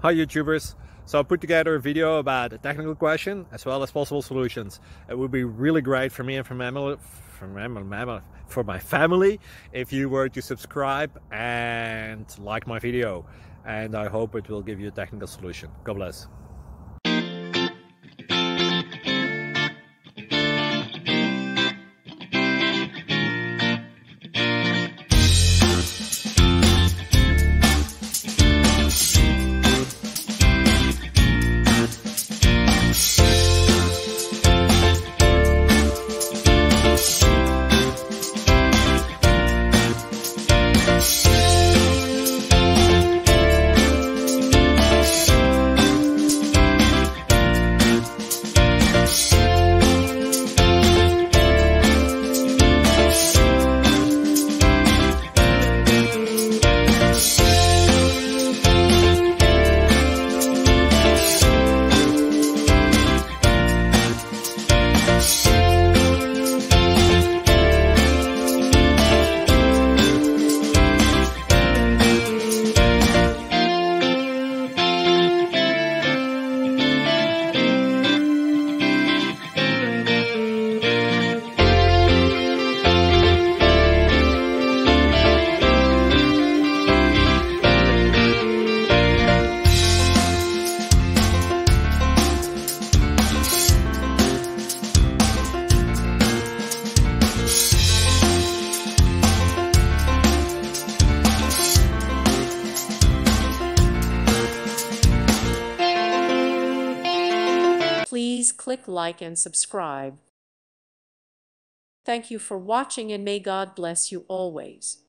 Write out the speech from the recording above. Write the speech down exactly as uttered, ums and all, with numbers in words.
Hi YouTubers, so I put together a video about a technical question as well as possible solutions. It would be really great for me and for my, for my, for my family if you were to subscribe and like my video, and I hope it will give you a technical solution. God bless. Please click like and subscribe. Thank you for watching, and may God bless you always.